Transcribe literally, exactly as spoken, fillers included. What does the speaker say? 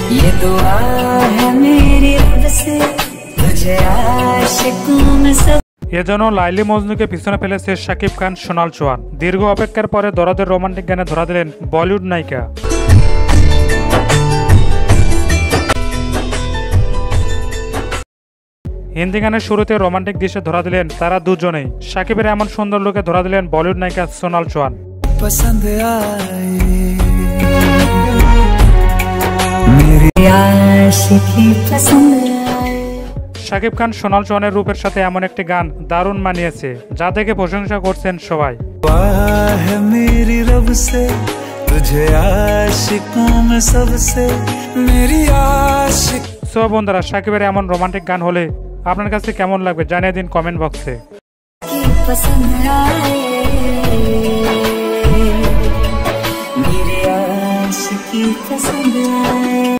ये दुआ है मेरी रब से तुझे आशिकों में सब। এজন্য লাইলি মজনুকে পিছনে ফেলেছে শাকিব খান, সোনাল চৌহান। দীর্ঘ অপেক্ষার পরে দরদের রোমান্টিক গানে ধরা দিলেন বলিউড নায়িকা। হিন্দি গানের শুরুতে রোমান্টিক দৃশ্যে ধরা দিলেন তারা দুজনেই। শাকিবের এমন সুন্দর লোকে ধরা দিলেন বলিউড নায়িকা সোনাল চৌহান। पसंद आए मेरी आशिकी पसंद आए। শাকিব খান সোনাল চৌহানের রূপের সাথে এমন একটি গান দারুণ মানিয়েছে, যা দেখে প্রশংসা করছেন সবাই। है मेरी रब से तुझे आशिकों में सबसे मेरी आशिक। সো বন্ধুরা, শাকিবের এমন রোমান্টিক গান হলে আপনার কাছে কেমন লাগবে জানিয়ে দিন কমেন্ট বক্সে। पसंद आए मेरी आशिकी पसंद आए।